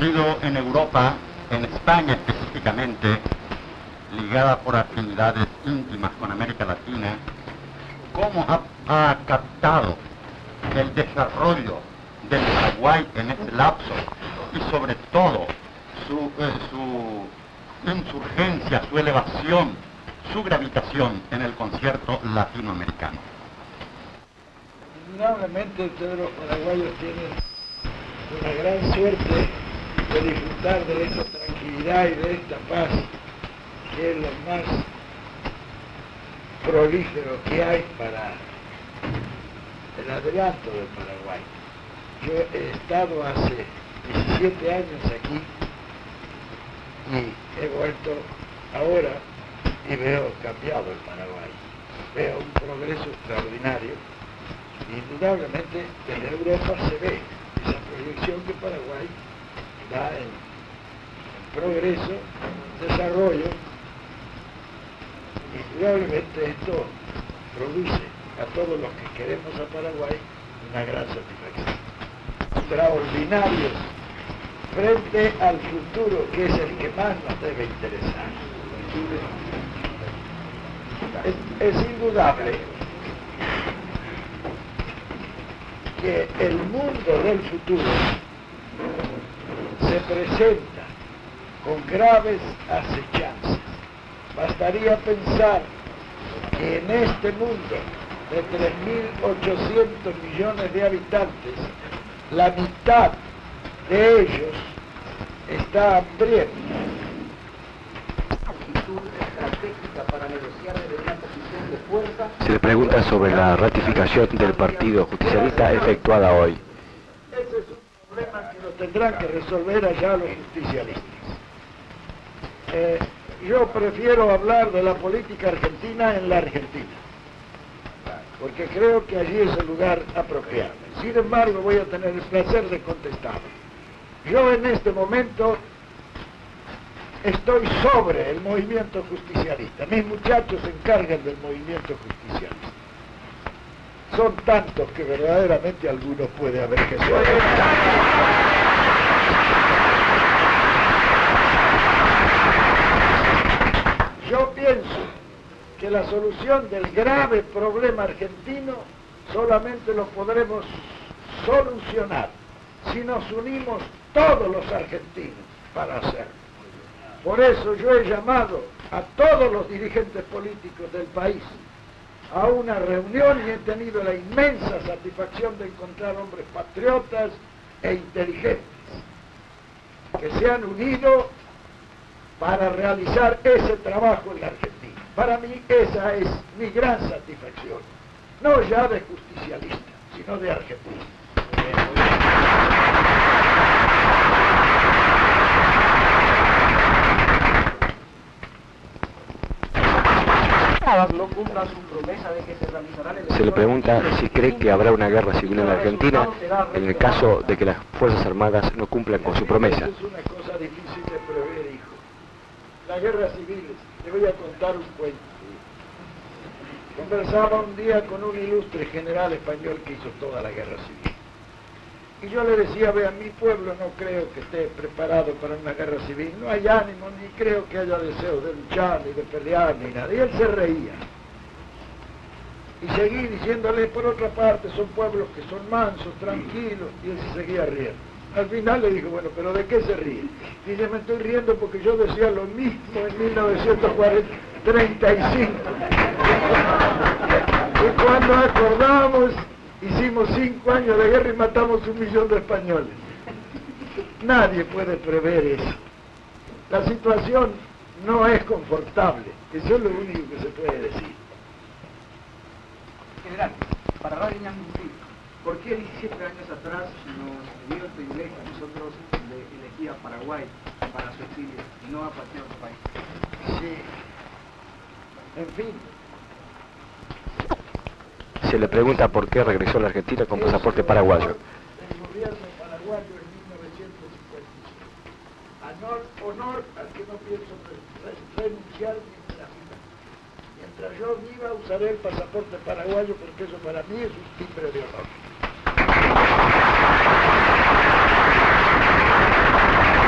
sido en Europa, en España específicamente, ligada por afinidades íntimas con América Latina, cómo ha captado el desarrollo del Paraguay en ese lapso y sobre todo su insurgencia, su elevación, su gravitación en el concierto latinoamericano. Indudablemente todos los paraguayos tienen una gran suerte de disfrutar de esta tranquilidad y de esta paz, que es lo más prolífero que hay para el adelanto del Paraguay. Yo he estado hace 17 años aquí y he vuelto ahora y veo cambiado el Paraguay. Veo un progreso extraordinario. Indudablemente desde Europa se ve esa proyección que Paraguay da en progreso, desarrollo. Indudablemente esto produce a todos los que queremos a Paraguay una gran satisfacción. Extraordinarios frente al futuro, que es el que más nos debe interesar. Es indudable que el mundo del futuro se presenta con graves acechanzas. Bastaría pensar que en este mundo de 3.800 millones de habitantes, la mitad de ellos está hambrienta. Se le pregunta sobre la ratificación del Partido Justicialista efectuada hoy. Ese es un problema que lo tendrán que resolver allá los justicialistas. Yo prefiero hablar de la política argentina en la Argentina, porque creo que allí es el lugar apropiado. Sin embargo, voy a tener el placer de contestar. Yo en este momento estoy sobre el movimiento justicialista. Mis muchachos se encargan del movimiento justicialista. Son tantos que verdaderamente algunos puede haber que ser. Yo pienso que la solución del grave problema argentino solamente lo podremos solucionar si nos unimos todos los argentinos para hacerlo. Por eso yo he llamado a todos los dirigentes políticos del país a una reunión y he tenido la inmensa satisfacción de encontrar hombres patriotas e inteligentes que se han unido para realizar ese trabajo en la Argentina. Para mí esa es mi gran satisfacción, no ya de justicialista, sino de argentino. No cumpla su promesa de que se realizarán elecciones. Se le pregunta si cree que habrá una guerra civil en la Argentina en el caso de que las Fuerzas Armadas no cumplan con su promesa. Es una cosa difícil de prever, hijo. La guerra civil, le voy a contar un cuento. Conversaba un día con un ilustre general español que hizo toda la guerra civil. Y yo le decía, vea, mi pueblo no creo que esté preparado para una guerra civil, no hay ánimo, ni creo que haya deseo de luchar, ni de pelear, ni nada. Y él se reía. Y seguí diciéndole, por otra parte, son pueblos que son mansos, tranquilos, y él se seguía riendo. Al final le dijo, bueno, pero ¿de qué se ríe? Dice, me estoy riendo porque yo decía lo mismo en 1935. Y cuando acordamos, hicimos 5 años de guerra y matamos 1 millón de españoles. Nadie puede prever eso. La situación no es confortable. Eso es lo único que se puede decir. General, para Radio Ñandutí, ¿por qué 17 años atrás nos dio el privilegio a nosotros de elegir a Paraguay para su exilio y no a cualquier otro país? Sí. En fin. Se le pregunta por qué regresó a la Argentina con pasaporte paraguayo. El gobierno paraguayo en 1955. Honor al que no pienso renunciar mientras viva. Mientras yo viva usaré el pasaporte paraguayo porque eso para mí es un timbre de honor.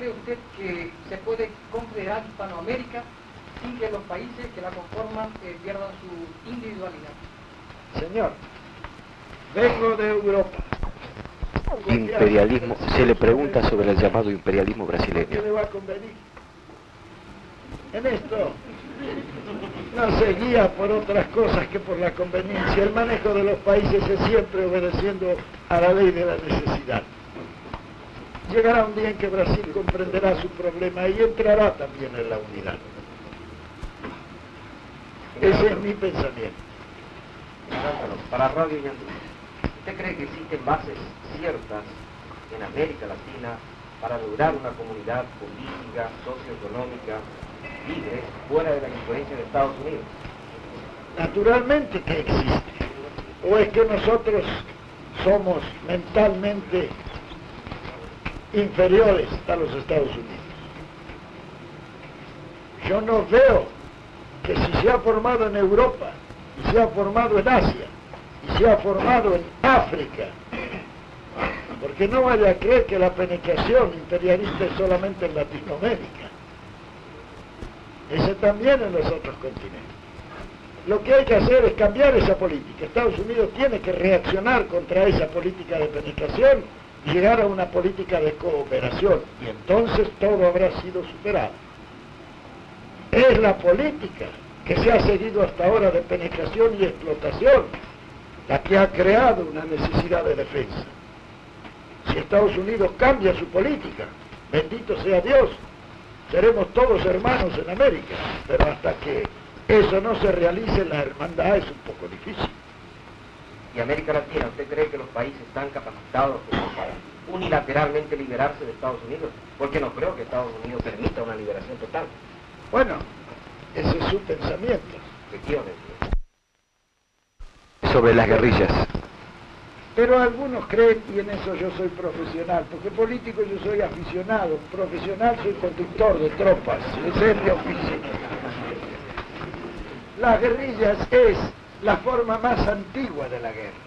cree usted que se puede confederar Hispanoamérica sin que los países que la conforman pierdan su individualidad? Señor, vengo de Europa. Imperialismo. Se le pregunta sobre el llamado imperialismo ¿Qué brasileño. le va a convenir? En esto no se guía por otras cosas que por la conveniencia. El manejo de los países es siempre obedeciendo a la ley de la necesidad. Llegará un día en que Brasil comprenderá su problema y entrará también en la unidad. Ese es mi pensamiento. Para Radio Ñandú, ¿usted cree que existen bases ciertas en América Latina para lograr una comunidad política, socioeconómica, libre, fuera de la influencia de Estados Unidos? Naturalmente que existe. ¿O es que nosotros somos mentalmente inferiores a los Estados Unidos? Yo no veo que si se ha formado en Europa, y se ha formado en Asia, y se ha formado en África, porque no vaya a creer que la penetración imperialista es solamente en Latinoamérica, ese también en los otros continentes. Lo que hay que hacer es cambiar esa política. Estados Unidos tiene que reaccionar contra esa política de penetración y llegar a una política de cooperación, y entonces todo habrá sido superado. Es la política que se ha seguido hasta ahora de penetración y explotación la que ha creado una necesidad de defensa. Si Estados Unidos cambia su política, bendito sea Dios, seremos todos hermanos en América, pero hasta que eso no se realice, la hermandad es un poco difícil. ¿Y América Latina, usted cree que los países están capacitados como para unilateralmente liberarse de Estados Unidos? Porque no creo que Estados Unidos permita una liberación total. Bueno, ese es su pensamiento. Efectivamente. Sobre las guerrillas. Pero algunos creen, y en eso yo soy profesional, porque político yo soy aficionado, profesional soy conductor de tropas, ese es mi oficio. Las guerrillas es la forma más antigua de la guerra.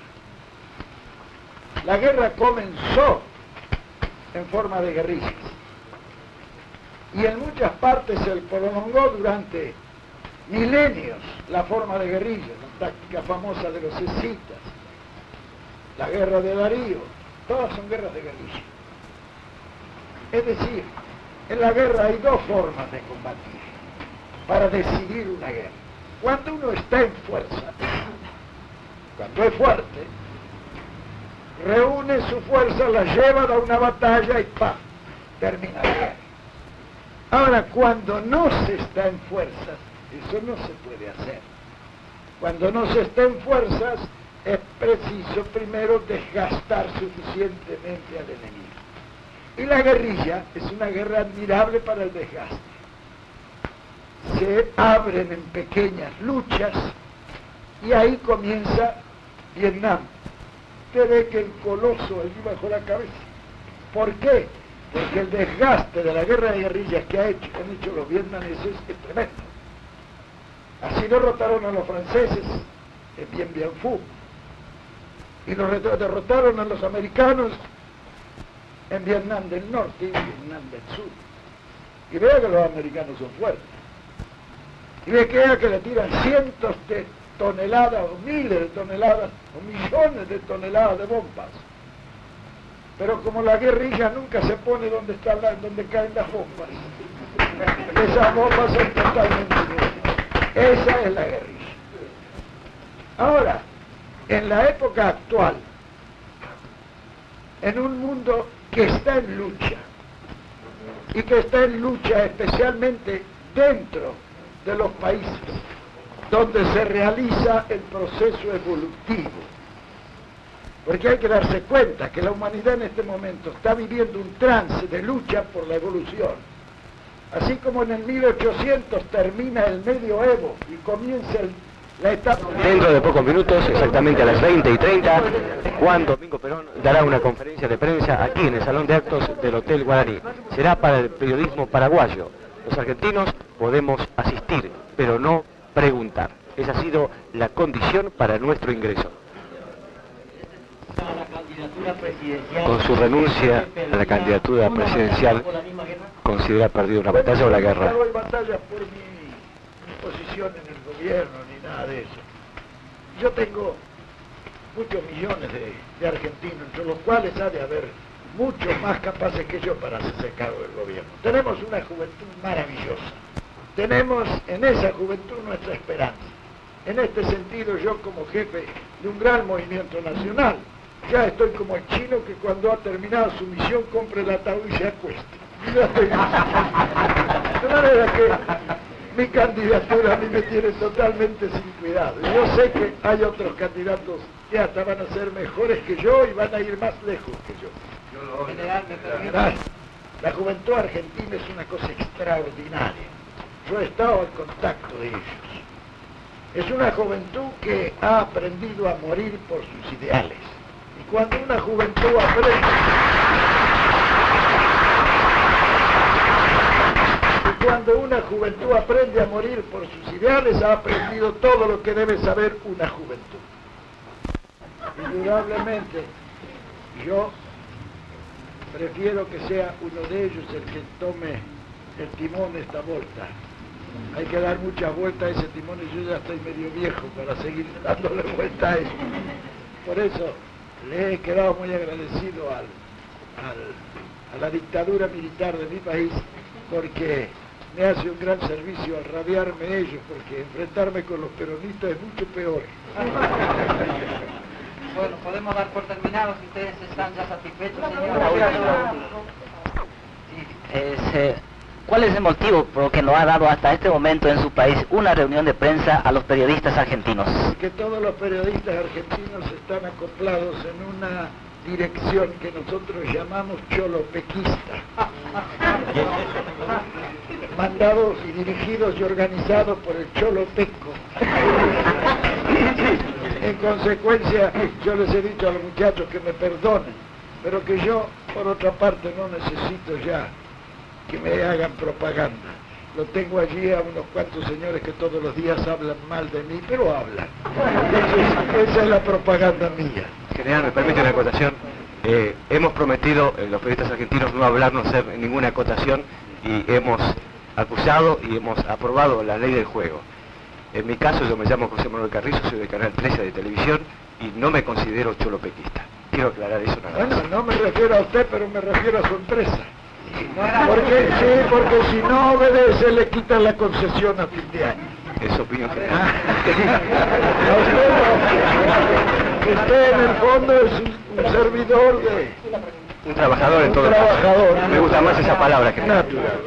La guerra comenzó en forma de guerrillas. Y en muchas partes se prolongó durante milenios la forma de guerrilla, la táctica famosa de los escitas, la guerra de Darío, todas son guerras de guerrilla. Es decir, en la guerra hay dos formas de combatir para decidir una guerra. Cuando uno está en fuerza, cuando es fuerte, reúne su fuerza, la lleva a una batalla y ¡pam!, termina la guerra. Ahora, cuando no se está en fuerzas, eso no se puede hacer. Cuando no se está en fuerzas, es preciso primero desgastar suficientemente al enemigo. Y la guerrilla es una guerra admirable para el desgaste. Se abren en pequeñas luchas y ahí comienza Vietnam. Usted ve que el coloso allí bajo la cabeza. ¿Por qué? Porque el desgaste de la guerra de guerrillas que han hecho los vietnameses es tremendo. Así derrotaron a los franceses en Bien Bien Phu, y los derrotaron a los americanos en Vietnam del Norte y Vietnam del Sur. Y vea que los americanos son fuertes. Y ve que le tiran cientos de toneladas, o miles de toneladas, o millones de toneladas de bombas. Pero como la guerrilla nunca se pone donde caen las bombas, esas bombas son totalmente nuevas. Esa es la guerrilla. Ahora, en la época actual, en un mundo que está en lucha, y que está en lucha especialmente dentro de los países donde se realiza el proceso evolutivo, porque hay que darse cuenta que la humanidad en este momento está viviendo un trance de lucha por la evolución. Así como en el 1800 termina el medioevo y comienza la etapa... Dentro de pocos minutos, exactamente a las 20:30, Juan Domingo Perón dará una conferencia de prensa aquí en el Salón de Actos del Hotel Guaraní. Será para el periodismo paraguayo. Los argentinos podemos asistir, pero no preguntar. Esa ha sido la condición para nuestro ingreso. La candidatura candidatura presidencial. Con su renuncia a la candidatura presidencial, ¿considera perdido una batalla o la guerra? No doy batalla por mi posición en el gobierno ni nada de eso. Yo tengo muchos millones de argentinos, entre los cuales ha de haber muchos más capaces que yo para hacerse cargo del gobierno. Tenemos una juventud maravillosa. Tenemos en esa juventud nuestra esperanza. En este sentido, yo como jefe de un gran movimiento nacional, ya estoy como el chino que cuando ha terminado su misión compra el ataúd y se acuesta. Ya estoy... De manera que mi candidatura a mí me tiene totalmente sin cuidado. Y yo sé que hay otros candidatos que hasta van a ser mejores que yo y van a ir más lejos que yo. General, me permite. La juventud argentina es una cosa extraordinaria. Yo he estado en contacto de ellos. Es una juventud que ha aprendido a morir por sus ideales. Y cuando una juventud aprende... Cuando una juventud aprende a morir por sus ideales, ha aprendido todo lo que debe saber una juventud. Indudablemente, yo prefiero que sea uno de ellos el que tome el timón de esta vuelta. Hay que dar muchas vueltas a ese timón y yo ya estoy medio viejo para seguir dándole vuelta a eso. Por eso le he quedado muy agradecido a la dictadura militar de mi país, porque me hace un gran servicio al radiarme ellos, porque enfrentarme con los peronistas es mucho peor. Bueno, podemos dar por terminado si ustedes están ya satisfechos, señora. ¿Cuál es el motivo por el que no ha dado hasta este momento en su país una reunión de prensa a los periodistas argentinos? Que todos los periodistas argentinos están acoplados en una dirección que nosotros llamamos cholopequista. Mandados y dirigidos y organizados por el Cholo Peco. En consecuencia, yo les he dicho a los muchachos que me perdonen, pero que yo, por otra parte, no necesito ya que me hagan propaganda. Lo tengo allí a unos cuantos señores que todos los días hablan mal de mí, pero hablan. Entonces, esa es la propaganda mía. General, me permite una acotación. Hemos prometido, los periodistas argentinos, no hablar, no hacer ninguna acotación, y hemos acusado y hemos aprobado la ley del juego. En mi caso, yo me llamo José Manuel Carrizo, soy del Canal 13 de televisión y no me considero cholopequista. Quiero aclarar eso nada más. Bueno, no me refiero a usted, pero me refiero a su empresa. Porque si no obedece, le quitan la concesión a fin de año. Es opinión general. A usted no. Usted en el fondo es un servidor de... Un trabajador en todo trabajador. caso. Me gusta más esa palabra que natural.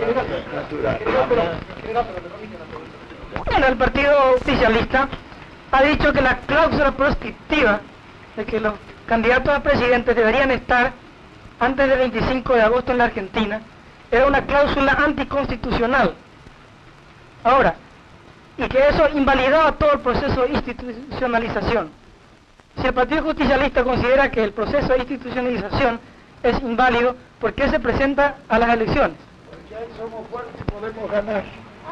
Bueno, el partido oficialista ha dicho que la cláusula proscriptiva de que los candidatos a presidente deberían estar antes del 25 de agosto en la Argentina era una cláusula anticonstitucional. Ahora, y que eso invalidaba todo el proceso de institucionalización. Si el Partido Justicialista considera que el proceso de institucionalización es inválido, ¿por qué se presenta a las elecciones? Porque ahí somos fuertes y podemos ganar.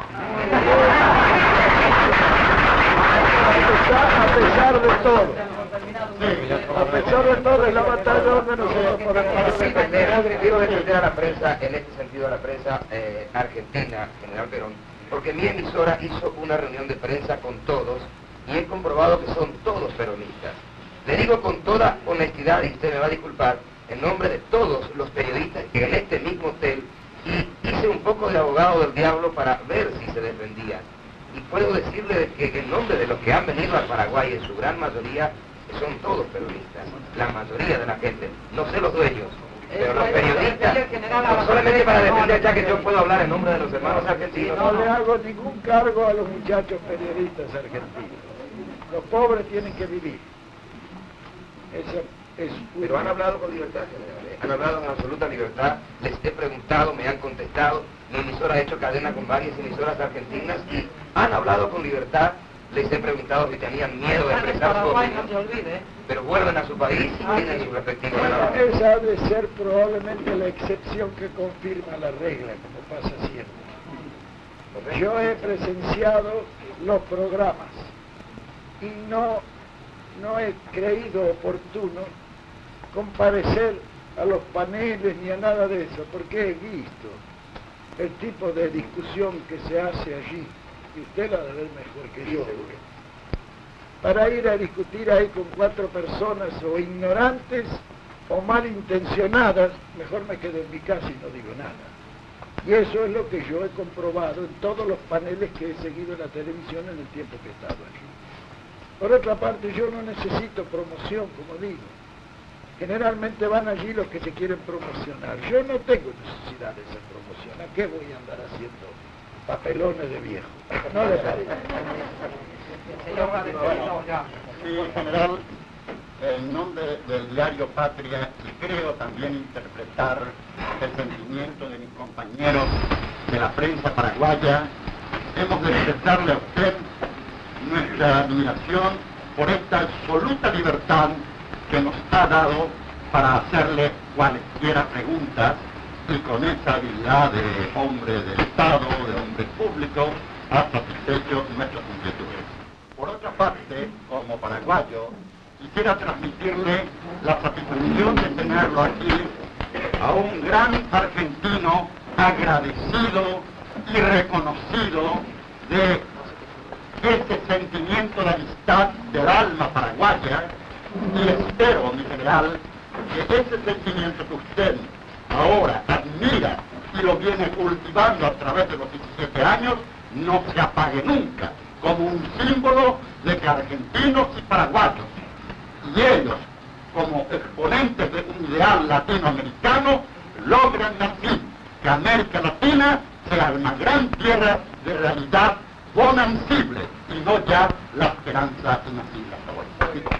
A pesar de todo. A pesar de todo, es la batalla donde nosotros podemos defender. Quiero defender a la prensa, en este sentido a la prensa argentina, General Perón, porque mi emisora hizo una reunión de prensa con todos y he comprobado que son todos peronistas. Le digo con toda honestidad, y usted me va a disculpar, en nombre de todos los periodistas que en este mismo hotel, y hice un poco de abogado del diablo para ver si se defendían. Y puedo decirle que en nombre de los que han venido al Paraguay, en su gran mayoría, son todos peronistas, la mayoría de la gente, no sé los dueños, pero los periodistas, no solamente para defender, ya que yo puedo hablar en nombre de los hermanos argentinos. No le hago ningún cargo a los muchachos periodistas argentinos. Los pobres tienen que vivir. Eso es... Pero han hablado con libertad, general, han hablado con absoluta libertad, les he preguntado, me han contestado, mi emisora ha hecho cadena con varias emisoras argentinas y han hablado con libertad. Les he preguntado si tenían miedo de expresar su opinión, pero vuelven a su país y tienen su respectivo valor. Esa ha de ser probablemente la excepción que confirma la regla, como pasa siempre. Yo he presenciado los programas y no he creído oportuno comparecer a los paneles ni a nada de eso, porque he visto el tipo de discusión que se hace allí, y usted la debe ver mejor que yo. Para ir a discutir ahí con 4 personas o ignorantes o malintencionadas, mejor me quedo en mi casa y no digo nada. Y eso es lo que yo he comprobado en todos los paneles que he seguido en la televisión en el tiempo que he estado allí. Por otra parte, yo no necesito promoción, como digo. Generalmente van allí los que se quieren promocionar. Yo no tengo necesidad de esa promoción. ¿A qué voy a andar haciendo papelones de viejo? No le parece. Sí, general, en nombre del diario Patria, y creo también interpretar el sentimiento de mis compañeros de la prensa paraguaya, hemos de expresarle a usted nuestra admiración por esta absoluta libertad que nos ha dado para hacerle cualesquiera preguntas, y con esa habilidad de hombre del Estado, de hombre público, ha satisfecho nuestras inquietudes. Por otra parte, como paraguayo, quisiera transmitirle la satisfacción de tenerlo aquí, a un gran argentino agradecido y reconocido de ese sentimiento de amistad del alma paraguaya, y espero, mi general, que ese sentimiento que usted ahora admira y lo viene cultivando a través de los 17 años, no se apague nunca, como un símbolo de que argentinos y paraguayos, y ellos, como exponentes de un ideal latinoamericano, logran así que América Latina sea una gran tierra de realidad bonancible, y no ya la esperanza inasible.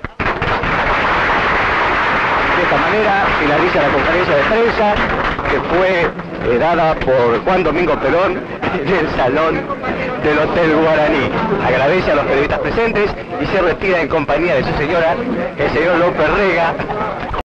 De esta manera finaliza la conferencia de prensa que fue dada por Juan Domingo Perón en el salón del Hotel Guaraní. Agradece a los periodistas presentes y se retira en compañía de su señora, el señor López Rega.